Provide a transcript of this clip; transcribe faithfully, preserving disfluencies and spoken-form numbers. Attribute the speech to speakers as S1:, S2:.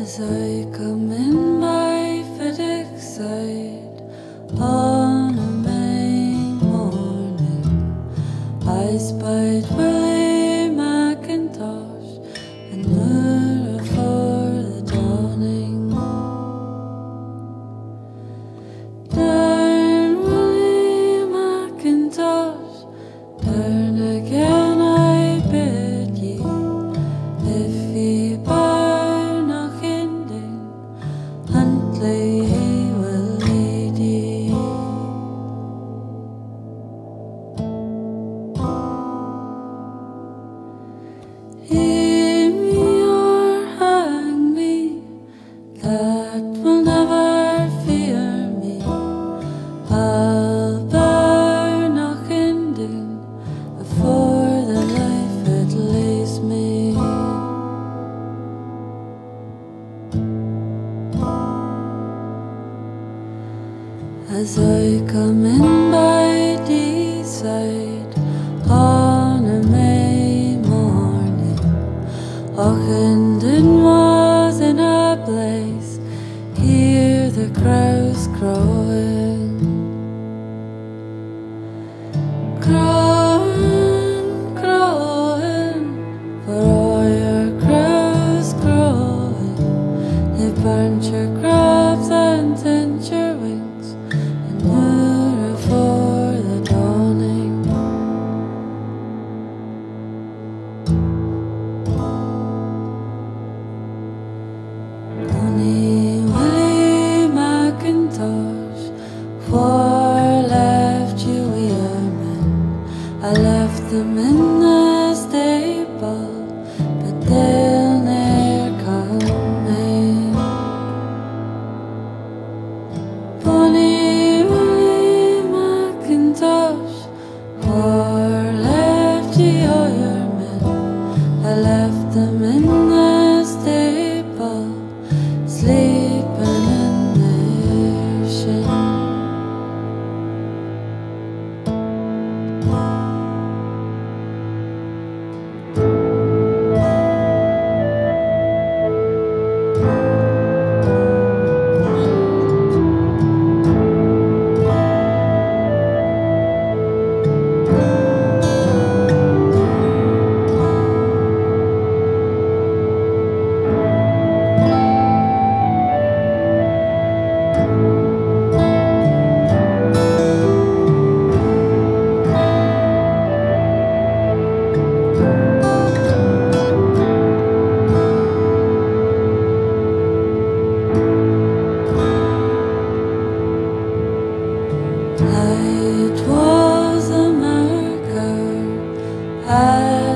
S1: As I come in by FedEx side on a May morning, I spied Willie McIntosh and Moora for the dawning. Darn Willie McIntosh, turn again I bid ye, if ye bow knocking down, Huntly he will lead ye. Hear me or hang me, that will never fear me. I'll bow knocking down for the life it lays me. As I come in by D side on a May morning, Auchendon was in a blaze, hear the crows crowing, crowing, crowing, for all your crows crowing. They burnt your crabs and tint your wings, and Moora for the dawning. Bonnie Willie McIntosh, whar left you wi' your men? I left them in the stable, but they'll ne'er come hame. Bonnie Willie McIntosh, whar left ye all your men? I left them in the stable, sleeping in their shin. It was America. I